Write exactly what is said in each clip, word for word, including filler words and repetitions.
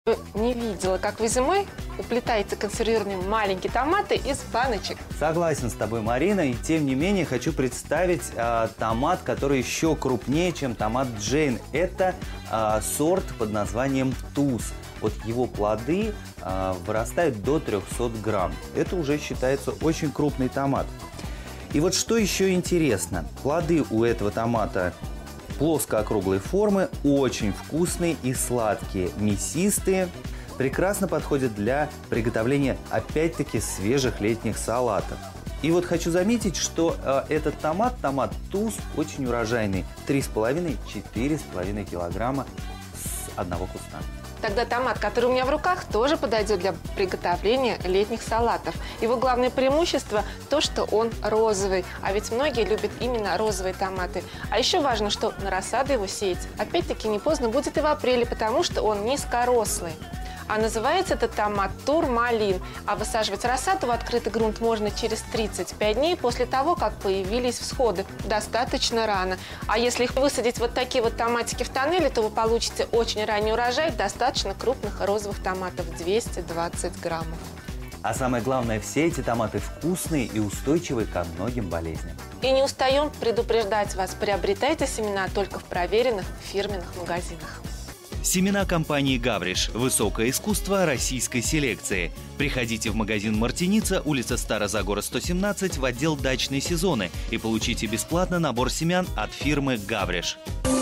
Не видела, как вы зимой уплетаете консервированные маленькие томаты из баночек. Согласен с тобой, Марина, и тем не менее хочу представить э, томат, который еще крупнее, чем томат Джейн. Это э, сорт под названием Туз. Вот его плоды э, вырастают до трёхсот грамм. Это уже считается очень крупный томат. И вот что еще интересно, плоды у этого томата плоско-округлой формы, очень вкусные и сладкие, мясистые, прекрасно подходят для приготовления, опять-таки, свежих летних салатов. И вот хочу заметить, что э, этот томат, томат Туз, очень урожайный, три с половиной — четыре с половиной килограмма с одного куста. Тогда томат, который у меня в руках, тоже подойдет для приготовления летних салатов. Его главное преимущество – то, что он розовый. А ведь многие любят именно розовые томаты. А еще важно, что на рассаду его сеять опять-таки не поздно будет и в апреле, потому что он низкорослый. А называется этот томат турмалин. А высаживать рассаду в открытый грунт можно через тридцать пять дней после того, как появились всходы. Достаточно рано. А если их высадить вот такие вот томатики в тоннеле, то вы получите очень ранний урожай достаточно крупных розовых томатов – двести двадцать граммов. А самое главное, все эти томаты вкусные и устойчивые ко многим болезням. И не устаем предупреждать вас, приобретайте семена только в проверенных фирменных магазинах. Семена компании «Гавриш». Высокое искусство российской селекции. Приходите в магазин «Мартиница», улица Старозагора, сто семнадцать, в отдел «Дачные сезоны» и получите бесплатно набор семян от фирмы «Гавриш».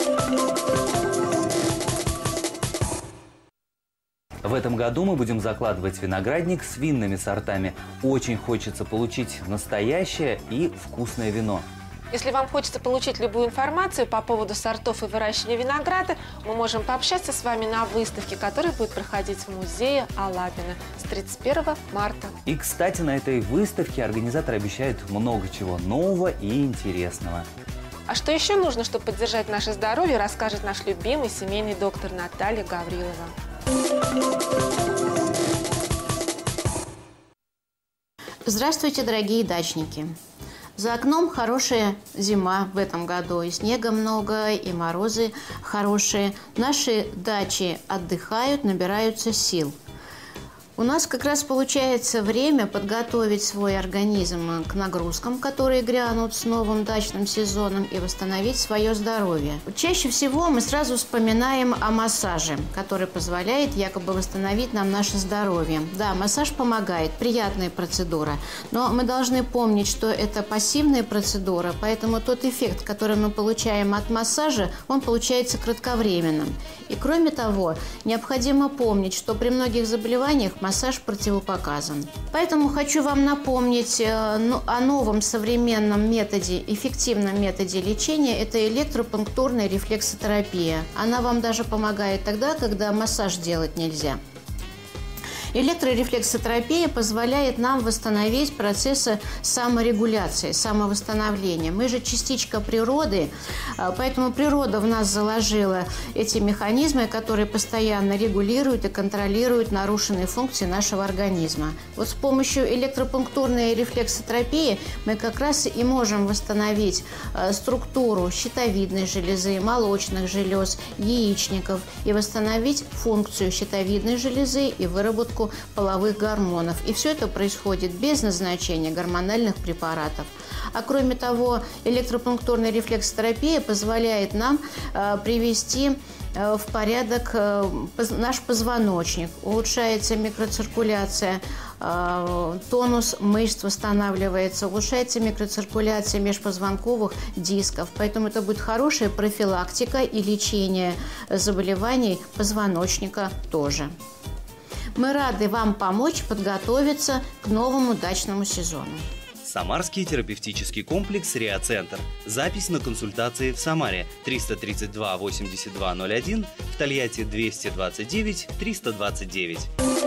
В этом году мы будем закладывать виноградник с винными сортами. Очень хочется получить настоящее и вкусное вино. Если вам хочется получить любую информацию по поводу сортов и выращивания винограда, мы можем пообщаться с вами на выставке, которая будет проходить в музее Алабино с тридцать первого марта. И, кстати, на этой выставке организаторы обещают много чего нового и интересного. А что еще нужно, чтобы поддержать наше здоровье, расскажет наш любимый семейный доктор Наталья Гаврилова. Здравствуйте, дорогие дачники! За окном хорошая зима в этом году. И снега много, и морозы хорошие. Наши дачи отдыхают, набираются сил. У нас как раз получается время подготовить свой организм к нагрузкам, которые грянут с новым дачным сезоном, и восстановить свое здоровье. Чаще всего мы сразу вспоминаем о массаже, который позволяет якобы восстановить нам наше здоровье. Да, массаж помогает, приятная процедура, но мы должны помнить, что это пассивная процедура, поэтому тот эффект, который мы получаем от массажа, он получается кратковременным. И кроме того, необходимо помнить, что при многих заболеваниях массаж противопоказан. Поэтому хочу вам напомнить о новом современном методе, эффективном методе лечения. Это электропунктурная рефлексотерапия. Она вам даже помогает тогда, когда массаж делать нельзя. Электрорефлексотерапия позволяет нам восстановить процессы саморегуляции, самовосстановления. Мы же частичка природы, поэтому природа в нас заложила эти механизмы, которые постоянно регулируют и контролируют нарушенные функции нашего организма. Вот с помощью электропунктурной рефлексотерапии мы как раз и можем восстановить структуру щитовидной железы, молочных желез, яичников и восстановить функцию щитовидной железы и выработку половых гормонов. И все это происходит без назначения гормональных препаратов. А кроме того, электропунктурная рефлексотерапия позволяет нам э, привести э, в порядок э, наш позвоночник. Улучшается микроциркуляция, э, тонус мышц восстанавливается, улучшается микроциркуляция межпозвонковых дисков. Поэтому это будет хорошая профилактика и лечение заболеваний позвоночника тоже. Мы рады вам помочь подготовиться к новому дачному сезону. Самарский терапевтический комплекс «Реацентр». Запись на консультации в Самаре триста тридцать два восемьдесят два ноль один, в Тольятти двести двадцать девять триста двадцать девять.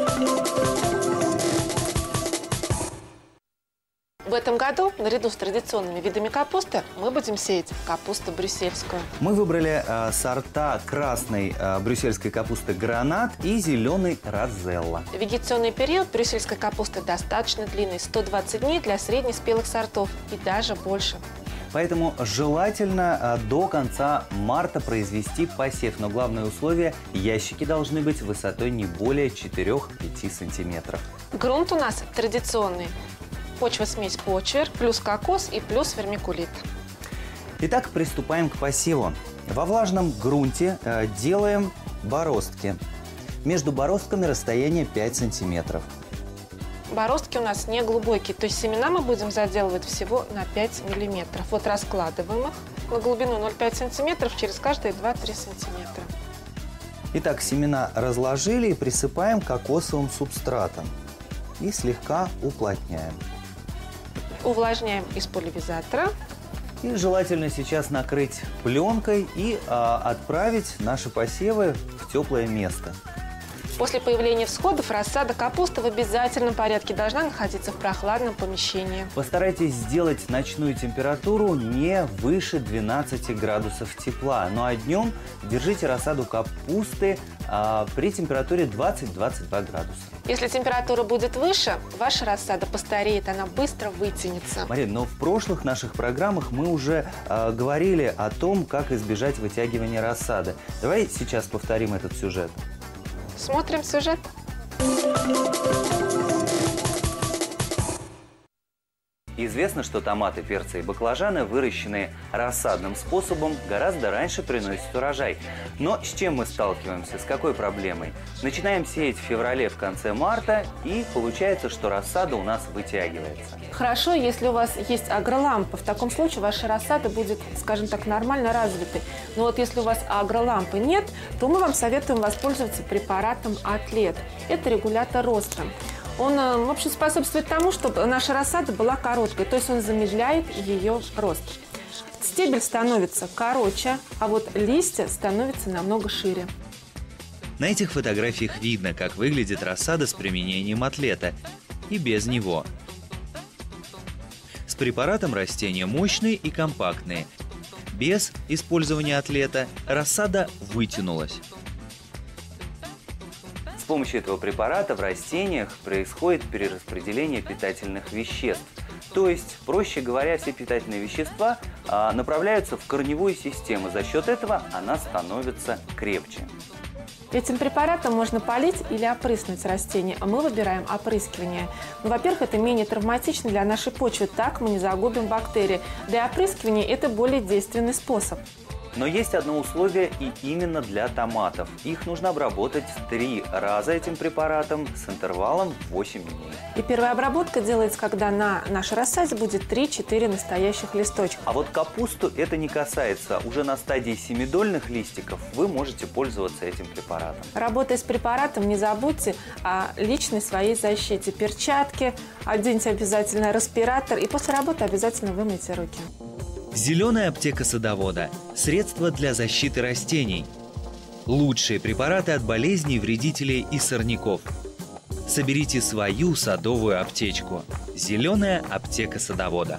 В этом году, наряду с традиционными видами капусты, мы будем сеять капусту брюссельскую. Мы выбрали э, сорта красной э, брюссельской капусты «Гранат» и зеленой «Розелла». Вегетационный период брюссельской капусты достаточно длинный – сто двадцать дней для среднеспелых сортов и даже больше. Поэтому желательно до конца марта произвести посев. Но главное условие – ящики должны быть высотой не более четырёх-пяти сантиметров. Грунт у нас традиционный. Почва-смесь почвер, плюс кокос и плюс вермикулит. Итак, приступаем к посеву. Во влажном грунте э, делаем бороздки. Между бороздками расстояние пять сантиметров. Бороздки у нас не глубокие, то есть семена мы будем заделывать всего на пять миллиметров. Вот раскладываем их на глубину ноль целых пять десятых сантиметров через каждые два-три сантиметра. Итак, семена разложили и присыпаем кокосовым субстратом. И слегка уплотняем. Увлажняем из пульверизатора. И желательно сейчас накрыть пленкой и а, отправить наши посевы в теплое место. После появления всходов рассада капусты в обязательном порядке должна находиться в прохладном помещении. Постарайтесь сделать ночную температуру не выше двенадцати градусов тепла. Ну а днем держите рассаду капусты а, при температуре двадцать-двадцать два градуса. Если температура будет выше, ваша рассада постареет, она быстро вытянется. Марина, но в прошлых наших программах мы уже а, говорили о том, как избежать вытягивания рассады. Давай сейчас повторим этот сюжет. Смотрим сюжет. Известно, что томаты, перцы и баклажаны, выращенные рассадным способом, гораздо раньше приносят урожай. Но с чем мы сталкиваемся? С какой проблемой? Начинаем сеять в феврале, в конце марта, и получается, что рассада у нас вытягивается. Хорошо, если у вас есть агролампа. В таком случае ваша рассада будет, скажем так, нормально развитой. Но вот если у вас агролампы нет, то мы вам советуем воспользоваться препаратом Атлет. Это регулятор роста. Он, в общем, способствует тому, чтобы наша рассада была короткой, то есть он замедляет ее рост. Стебель становится короче, а вот листья становятся намного шире. На этих фотографиях видно, как выглядит рассада с применением Атлета и без него. С препаратом растения мощные и компактные. Без использования Атлета рассада вытянулась. С помощью этого препарата в растениях происходит перераспределение питательных веществ. То есть, проще говоря, все питательные вещества а, направляются в корневую систему. За счет этого она становится крепче. Этим препаратом можно полить или опрыснуть растения, а мы выбираем опрыскивание. Ну, во-первых, это менее травматично для нашей почвы, так мы не загубим бактерии. Да и опрыскивание – это более действенный способ. Но есть одно условие и именно для томатов. Их нужно обработать три раза этим препаратом с интервалом восемь дней. И первая обработка делается, когда на нашей рассаде будет три-четыре настоящих листочка. А вот капусту это не касается. Уже на стадии семидольных листиков вы можете пользоваться этим препаратом. Работая с препаратом, не забудьте о личной своей защите. Перчатки, оденьте обязательно респиратор и после работы обязательно вымойте руки. Зеленая аптека садовода – средство для защиты растений. Лучшие препараты от болезней, вредителей и сорняков. Соберите свою садовую аптечку. Зеленая аптека садовода.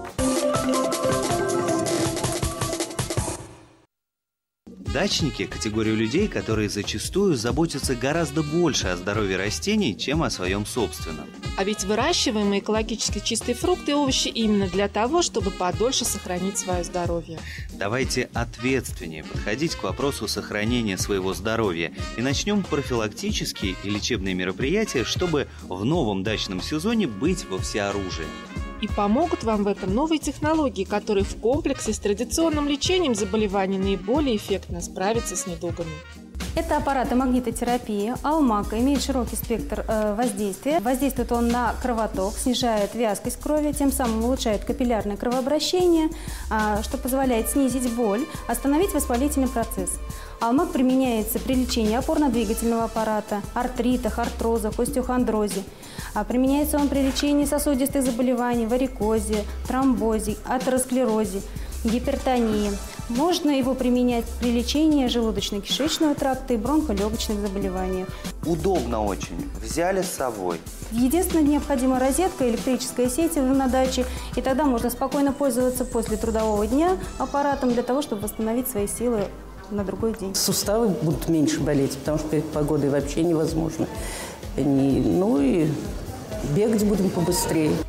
Дачники – категория людей, которые зачастую заботятся гораздо больше о здоровье растений, чем о своем собственном. А ведь выращиваемые экологически чистые фрукты и овощи именно для того, чтобы подольше сохранить свое здоровье. Давайте ответственнее подходить к вопросу сохранения своего здоровья и начнем профилактические и лечебные мероприятия, чтобы в новом дачном сезоне быть во всеоружии. И помогут вам в этом новые технологии, которые в комплексе с традиционным лечением заболеваний наиболее эффектно справятся с недугами. Это аппараты магнитотерапии. Алмак имеет широкий спектр э, воздействия. Воздействует он на кровоток, снижает вязкость крови, тем самым улучшает капиллярное кровообращение, э, что позволяет снизить боль, остановить воспалительный процесс. Алмак применяется при лечении опорно-двигательного аппарата, артритах, артрозах, остеохондрозе. А применяется он при лечении сосудистых заболеваний, варикозе, тромбозе, атеросклерозе, гипертонии. Можно его применять при лечении желудочно-кишечного тракта и бронхолегочных заболеваний. Удобно очень. Взяли с собой. Единственное, необходима розетка, электрическая сеть на даче, и тогда можно спокойно пользоваться после трудового дня аппаратом для того, чтобы восстановить свои силы на другой день. Суставы будут меньше болеть, потому что перед погодой вообще невозможно. Ну и бегать будем побыстрее.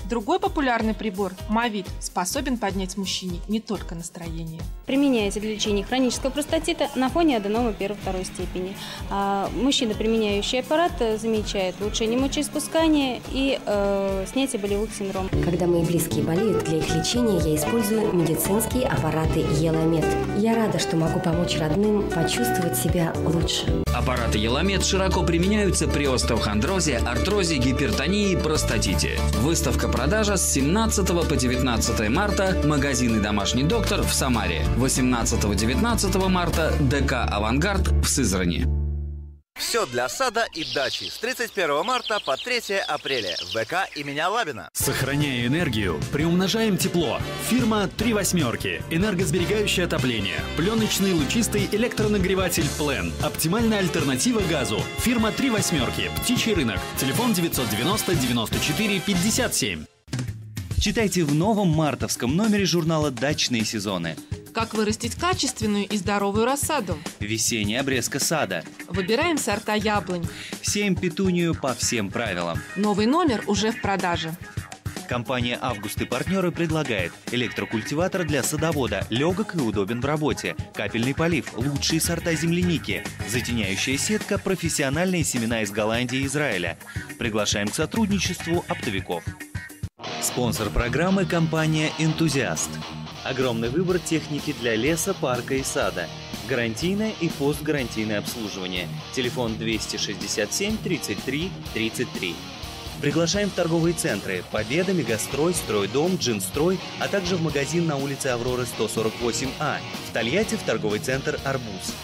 Другой популярный прибор – Мовит способен поднять мужчине не только настроение. Применяется для лечения хронического простатита на фоне аденомы первой-второй степени. А мужчина, применяющий аппарат, замечает улучшение мочеиспускания и э, снятие болевых синдромов. Когда мои близкие болеют, для их лечения я использую медицинские аппараты Еламед. Я рада, что могу помочь родным почувствовать себя лучше. Аппараты Еламед широко применяются при остеохондрозе, артрозе, гипертонии и простатите. Выставка продажа с семнадцатого по девятнадцатое марта, магазин и домашний доктор в Самаре. восемнадцатого-девятнадцатого марта ДК «Авангард» в Сызрани. Все для сада и дачи с тридцать первого марта по третье апреля в ВК имени Лабина. Сохраняя энергию, приумножаем тепло. Фирма «Три восьмерки». Энергосберегающее отопление. Пленочный лучистый электронагреватель «Плен». Оптимальная альтернатива газу. Фирма «Три восьмерки». Птичий рынок. Телефон девятьсот девяносто девяносто четыре пятьдесят семь. Читайте в новом мартовском номере журнала «Дачные сезоны». Как вырастить качественную и здоровую рассаду? Весенняя обрезка сада. Выбираем сорта яблонь. Сеем петунию по всем правилам. Новый номер уже в продаже. Компания «Август» и партнеры предлагает электрокультиватор для садовода, легок и удобен в работе, капельный полив, лучшие сорта земляники, затеняющая сетка, профессиональные семена из Голландии и Израиля. Приглашаем к сотрудничеству оптовиков. Спонсор программы – компания «Энтузиаст». Огромный выбор техники для леса, парка и сада. Гарантийное и постгарантийное обслуживание. Телефон двести шестьдесят семь тридцать три тридцать три. Приглашаем в торговые центры «Победа», «Мегастрой», «Стройдом», «Джинстрой», а также в магазин на улице Авроры сто сорок восемь А. В Тольятти в торговый центр «Арбуз».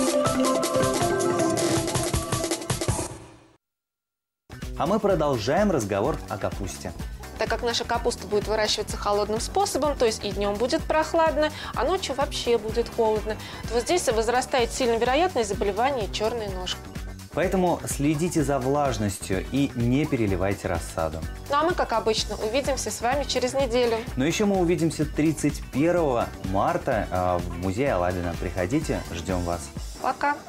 А мы продолжаем разговор о капусте. Так как наша капуста будет выращиваться холодным способом, то есть и днем будет прохладно, а ночью вообще будет холодно, то вот здесь возрастает сильно вероятность заболевания черной ножки. Поэтому следите за влажностью и не переливайте рассаду. Ну а мы, как обычно, увидимся с вами через неделю. Но еще мы увидимся тридцать первого марта в музее Алабина. Приходите, ждем вас. Пока!